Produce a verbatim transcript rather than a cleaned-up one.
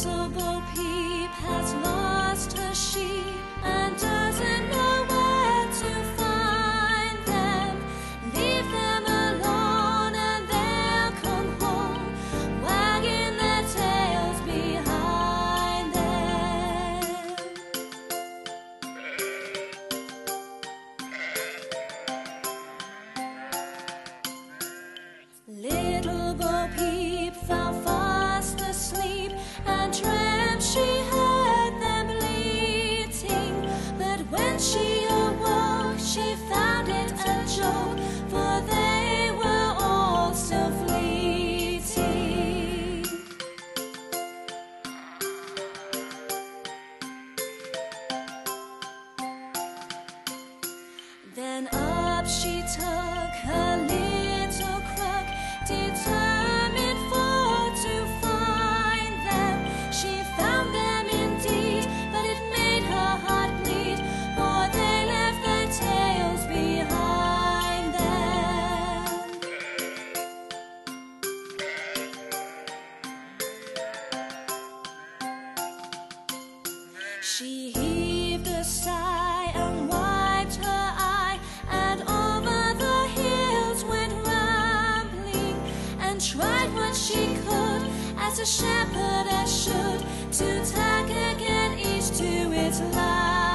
Little Bo Peep has lost her sheep and doesn't know where to find them. Leave them alone and they'll come home, wagging their tails behind them. Little Bo Peep fell fast asleep and dreamt she heard them bleating. But when she awoke, she found it a joke, for they were all so fleeting. Then up she took her little crook, determined for to find them. She found them indeed, but it made her heart bleed, for they left their tails behind them. She heaved a sigh and wiped her eye, and over the hills went rambling, and tried what she could, as a shepherdess should, to tack again each to its line.